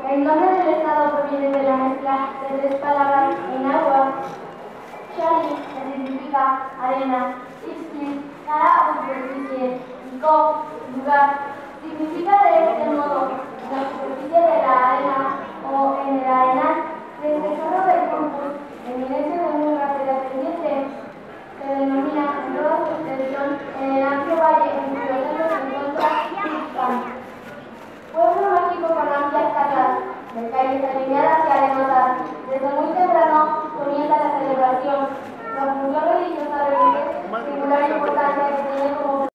El nombre del estado proviene de la mezcla de tres palabras en náhuatl: Xali, que significa arena; Ixtli, cara o superficie; y Co, lugar. Significa de este modo: la superficie de la arena o en el arenal. Desde el cerro del Corpus, eminencia de un lugar de la pendiente, se denomina en toda su extensión en el amplio valle en cuyo centro se encuentra Tuxpan. Pueblo mágico con amplias casas, de calles alineadas y arenosas. Desde muy temprano comienza la celebración. La función religiosa reviste singular importancia que tiene